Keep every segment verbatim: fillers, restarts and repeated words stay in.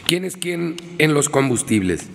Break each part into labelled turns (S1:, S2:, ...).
S1: ¿Quién es quién en los combustibles?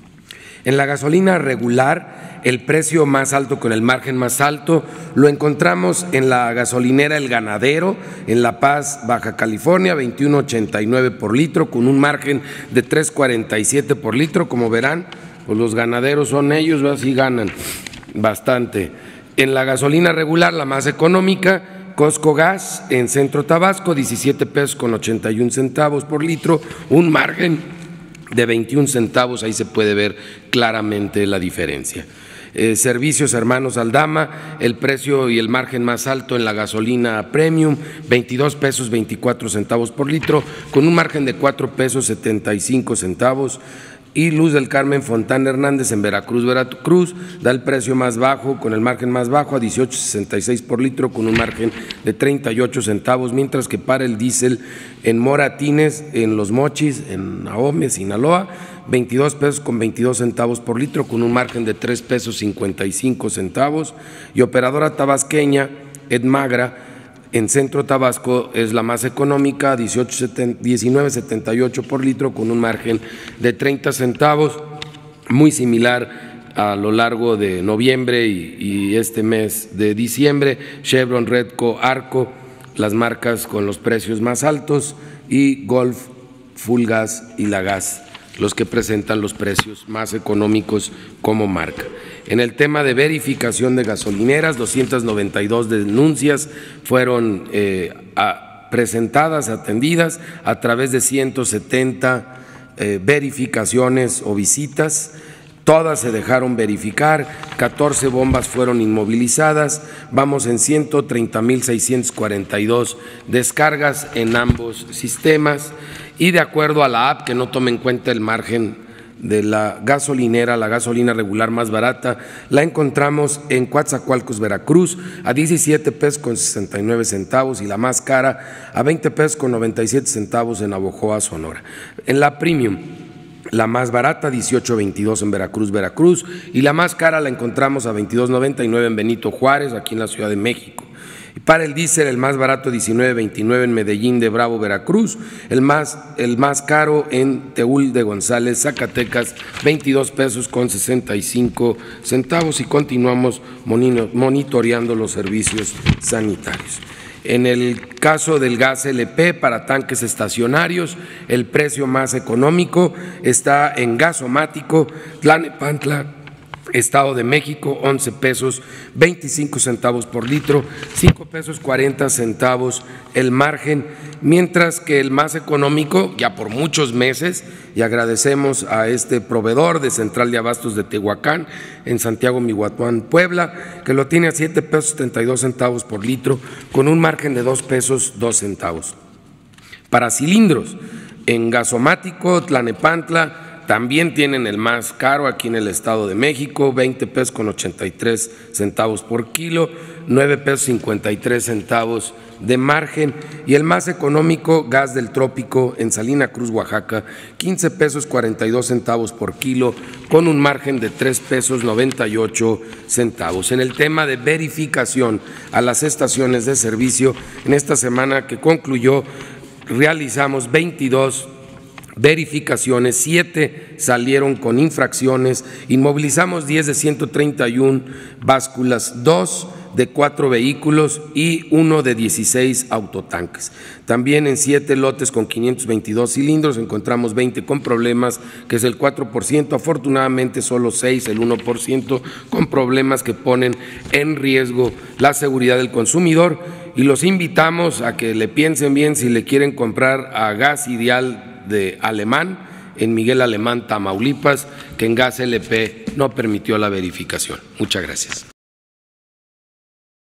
S1: En la gasolina regular, el precio más alto con el margen más alto lo encontramos en la gasolinera El Ganadero, en La Paz, Baja California, veintiuno ochenta y nueve por litro, con un margen de tres cuarenta y siete por litro. Como verán, pues los ganaderos son ellos, así ganan bastante. En la gasolina regular, la más económica, Costco Gas, en Centro Tabasco, diecisiete pesos con ochenta y un centavos por litro, un margen de veintiún centavos, ahí se puede ver claramente la diferencia. Eh, servicios Hermanos Aldama, el precio y el margen más alto en la gasolina premium, veintidós pesos veinticuatro centavos por litro, con un margen de cuatro pesos setenta y cinco centavos. Y Luz del Carmen Fontana Hernández en Veracruz, Veracruz, da el precio más bajo, con el margen más bajo a dieciocho sesenta y seis por litro, con un margen de treinta y ocho centavos, mientras que para el diésel en Moratines, en Los Mochis, en Ahome, Sinaloa, veintidós pesos con veintidós centavos por litro, con un margen de tres pesos cincuenta y cinco centavos. Y operadora tabasqueña, Edmagra, en Centro Tabasco es la más económica, diecinueve setenta y ocho por litro, con un margen de treinta centavos, muy similar a lo largo de noviembre y, y este mes de diciembre. Chevron, Redco, Arco, las marcas con los precios más altos, y Golf, Full Gas y La Gas, los que presentan los precios más económicos como marca. En el tema de verificación de gasolineras, doscientas noventa y dos denuncias fueron eh, a, presentadas, atendidas a través de ciento setenta eh, verificaciones o visitas. Todas se dejaron verificar, catorce bombas fueron inmovilizadas, vamos en ciento treinta mil seiscientas cuarenta y dos descargas en ambos sistemas, y de acuerdo a la app, que no toma en cuenta el margen de la gasolinera, la gasolina regular más barata la encontramos en Coatzacoalcos, Veracruz, a diecisiete pesos con sesenta y nueve centavos, y la más cara a veinte pesos con noventa y siete centavos en Navojoa, Sonora. En la premium, la más barata, dieciocho veintidós en Veracruz, Veracruz, y la más cara la encontramos a veintidós noventa y nueve en Benito Juárez, aquí en la Ciudad de México. Y para el diésel, el más barato, diecinueve veintinueve en Medellín de Bravo, Veracruz, el más, el más caro en Teúl de González, Zacatecas, veintidós pesos con sesenta y cinco centavos, y continuamos monitoreando los servicios sanitarios. En el caso del gas L P para tanques estacionarios, el precio más económico está en Gasomático, Tlalnepantla, Estado de México, once pesos veinticinco centavos por litro, cinco pesos cuarenta centavos el margen, mientras que el más económico, ya por muchos meses, y agradecemos a este proveedor de Central de Abastos de Tehuacán, en Santiago Mihuatlán, Puebla, que lo tiene a siete pesos setenta y dos centavos por litro, con un margen de dos pesos dos centavos. Para cilindros, en Gasomático, Tlalnepantla, también tienen el más caro aquí en el Estado de México, veinte pesos con ochenta y tres centavos por kilo, nueve pesos cincuenta y tres centavos de margen, y el más económico, Gas del Trópico, en Salina Cruz, Oaxaca, quince pesos cuarenta y dos centavos por kilo, con un margen de tres pesos noventa y ocho centavos. En el tema de verificación a las estaciones de servicio, en esta semana que concluyó, realizamos veintidós verificaciones, siete salieron con infracciones, inmovilizamos diez de ciento treinta y una básculas, dos de cuatro vehículos y uno de dieciséis autotanques. También en siete lotes con quinientos veintidós cilindros encontramos veinte con problemas, que es el cuatro por ciento, afortunadamente solo seis, el uno por ciento, con problemas que ponen en riesgo la seguridad del consumidor, y los invitamos a que le piensen bien si le quieren comprar a Gas Ideal de Alemán, en Miguel Alemán, Tamaulipas, que en Gas L P no permitió la verificación. Muchas gracias.